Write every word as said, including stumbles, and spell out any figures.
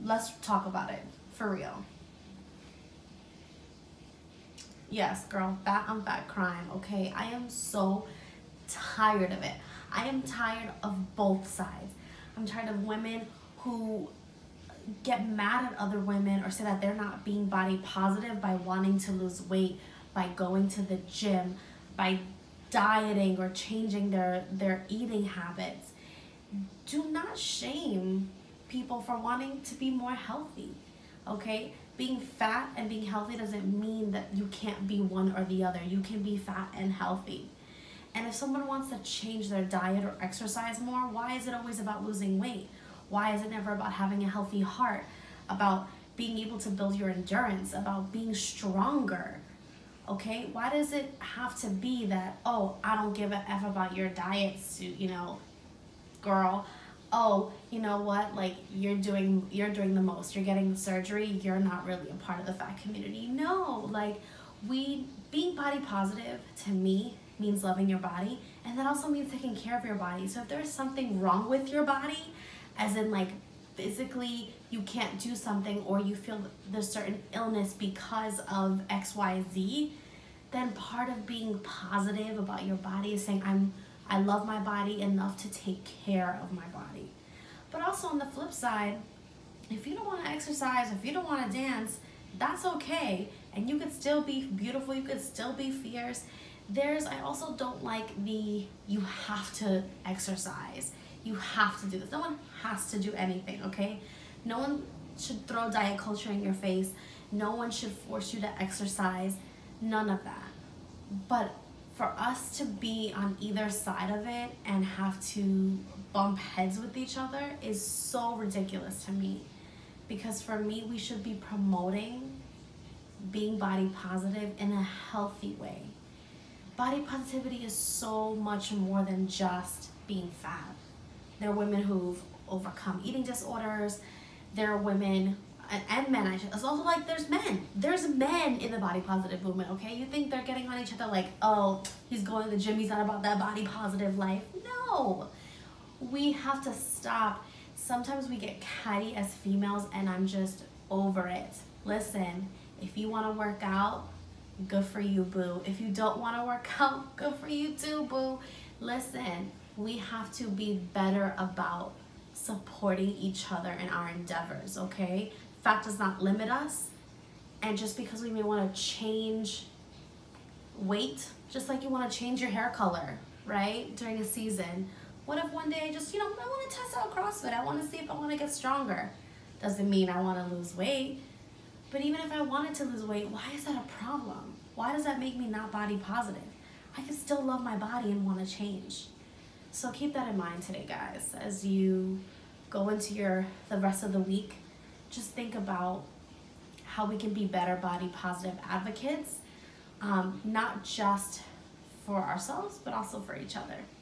let's talk about it for real. Yes, girl, fat on fat crime, okay? I am so tired of it. I am tired of both sides. I'm tired of women who get mad at other women or say that they're not being body positive by wanting to lose weight, by going to the gym, by dieting or changing their, their eating habits. Do not shame people for wanting to be more healthy, okay? Being fat and being healthy doesn't mean that you can't be one or the other. You can be fat and healthy. And if someone wants to change their diet or exercise more, why is it always about losing weight? Why is it never about having a healthy heart, about being able to build your endurance, about being stronger? Okay, why does it have to be that, oh, I don't give a F about your diet, you know, girl. Oh, you know what, like you're doing you're doing the most, you're getting the surgery, you're not really a part of the fat community. No, like we being body positive to me means loving your body, and that also means taking care of your body. So if there's something wrong with your body, as in like physically you can't do something or you feel there's certain illness because of X Y Z, then part of being positive about your body is saying I'm I love my body enough to take care of my body. But also on the flip side, if you don't want to exercise, if you don't want to dance, that's okay. And you could still be beautiful, you could still be fierce. There's, I also don't like the, you have to exercise. You have to do this. No one has to do anything, okay? No one should throw diet culture in your face. No one should force you to exercise. None of that. But for us to be on either side of it and have to bump heads with each other is so ridiculous to me. Because for me, we should be promoting being body positive in a healthy way. Body positivity is so much more than just being fat. There are women who've overcome eating disorders. There are women and men, I should, it's also like there's men. There's men in the body positive movement, okay? You think they're getting on each other like, oh, he's going to the gym, he's not about that body positive life. No, we have to stop. Sometimes we get catty as females and I'm just over it. Listen, if you want to work out, good for you, boo. If you don't want to work out, good for you too, boo. Listen, we have to be better about supporting each other in our endeavors, okay? Fat does not limit us, and just because we may want to change weight, just like you want to change your hair color, right, during a season, what if one day just, you know, I want to test out CrossFit, I want to see if I want to get stronger. Doesn't mean I want to lose weight, but even if I wanted to lose weight, why is that a problem? Why does that make me not body positive? I can still love my body and want to change. So keep that in mind today, guys, as you go into your the rest of the week. Just think about how we can be better body positive advocates, um, not just for ourselves, but also for each other.